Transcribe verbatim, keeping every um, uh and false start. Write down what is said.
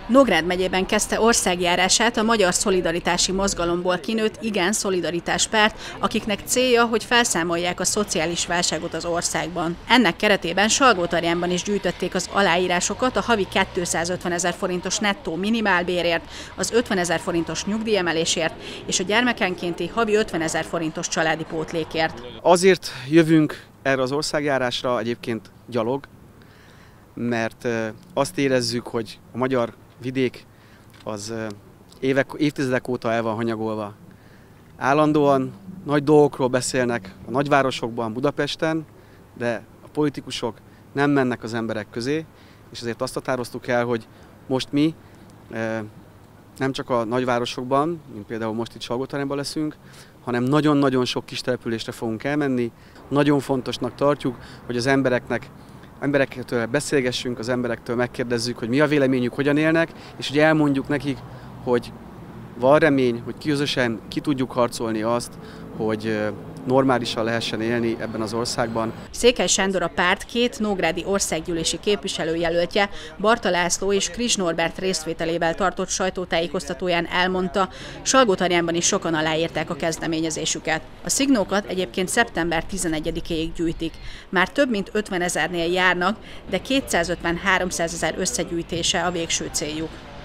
Nógrád megyében kezdte országjárását a Magyar Szolidaritási Mozgalomból kinőtt Igen Szolidaritás párt, akiknek célja, hogy felszámolják a szociális válságot az országban. Ennek keretében Salgótarjánban is gyűjtötték az aláírásokat a havi kétszázötvenezer forintos nettó minimálbérért, az ötvenezer forintos nyugdíjemelésért és a gyermekenkénti havi ötvenezer forintos családi pótlékért. Azért jövünk erre az országjárásra egyébként gyalog, mert azt érezzük, hogy a magyar vidék az évek, évtizedek óta el van hanyagolva. Állandóan nagy dolgokról beszélnek a nagyvárosokban, Budapesten, de a politikusok nem mennek az emberek közé, és ezért azt határoztuk el, hogy most mi nem csak a nagyvárosokban, mint például most itt Salgótarjánban leszünk, hanem nagyon-nagyon sok kis településre fogunk elmenni. Nagyon fontosnak tartjuk, hogy az embereknek emberektől beszélgessünk, az emberektől megkérdezzük, hogy mi a véleményük, hogyan élnek, és hogy elmondjuk nekik, hogy van remény, hogy közösen ki tudjuk harcolni azt, hogy normálisan lehessen élni ebben az országban. Székely Sándor a párt két nógrádi országgyűlési képviselőjelöltje, Barta László és Kris Norbert részvételével tartott sajtótájékoztatóján elmondta, Salgótarjánban is sokan aláírták a kezdeményezésüket. A szignókat egyébként szeptember tizenegyedikéig gyűjtik. Már több mint ötvenezernél járnak, de kétszázötven-háromszázezer összegyűjtése a végső céljuk.